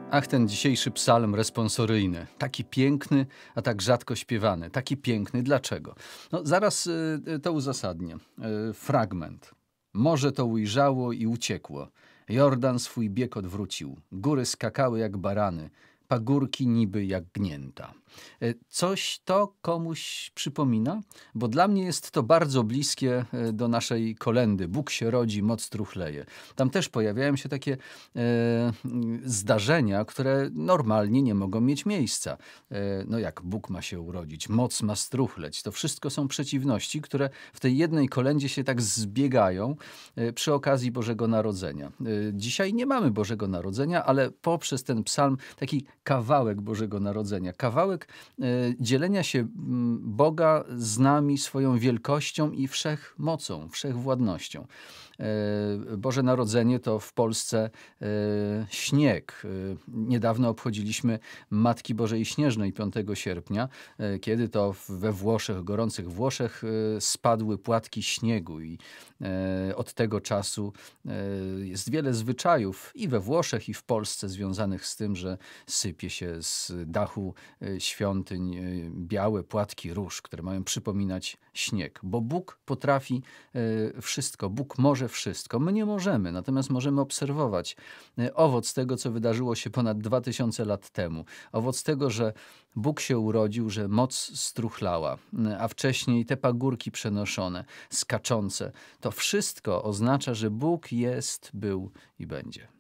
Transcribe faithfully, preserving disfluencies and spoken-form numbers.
Ach, ten dzisiejszy psalm responsoryjny. Taki piękny, a tak rzadko śpiewany. Taki piękny. Dlaczego? No, zaraz y, to uzasadnię. Y, fragment. Morze to ujrzało i uciekło. Jordan swój bieg odwrócił. Góry skakały jak barany. Pagórki niby jak gnięta. Y, Coś to komuś przypomina? Bo dla mnie jest to bardzo bliskie y, do naszej kolędy. Bóg się rodzi, moc truchleje. Tam też pojawiają się takie e, zdarzenia, które normalnie nie mogą mieć miejsca. E, no jak Bóg ma się urodzić, moc ma struchleć. To wszystko są przeciwności, które w tej jednej kolędzie się tak zbiegają e, przy okazji Bożego Narodzenia. E, dzisiaj nie mamy Bożego Narodzenia, ale poprzez ten psalm taki kawałek Bożego Narodzenia. Kawałek e, dzielenia się m, Boga z nami swoją wielkością i wszechmocą, wszechwładnością. E, Boże Narodzenie to w Polsce e, śnieg. E, Niedawno obchodziliśmy Matki Bożej Śnieżnej piątego sierpnia, e, kiedy to w- we Włoszech, gorących Włoszech, e, spadły płatki śniegu i e, od tego czasu e, jest wiele zwyczajów i we Włoszech, i w Polsce związanych z tym, że sypie się z dachu e, świątyń e, białe płatki róż, które mają przypominać śnieg, bo Bóg potrafi e, wszystko, Bóg może wszystko. My nie możemy, natomiast możemy obserwować e, owoc tego, co wydarzyło się ponad dwa tysiące lat temu. Owoc tego, że Bóg się urodził, że moc struchlała, e, a wcześniej te pagórki przenoszone, skaczące. To wszystko oznacza, że Bóg jest, był i będzie.